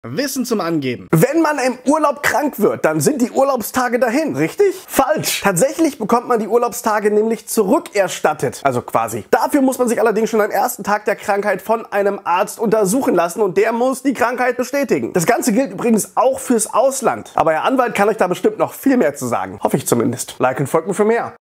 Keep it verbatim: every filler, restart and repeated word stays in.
Wissen zum Angeben. Wenn man im Urlaub krank wird, dann sind die Urlaubstage dahin, richtig? Falsch. Tatsächlich bekommt man die Urlaubstage nämlich zurückerstattet. Also quasi. Dafür muss man sich allerdings schon am ersten Tag der Krankheit von einem Arzt untersuchen lassen und der muss die Krankheit bestätigen. Das Ganze gilt übrigens auch fürs Ausland. Aber Ihr Anwalt kann euch da bestimmt noch viel mehr zu sagen. Hoffe ich zumindest. Like und folgt mir für mehr.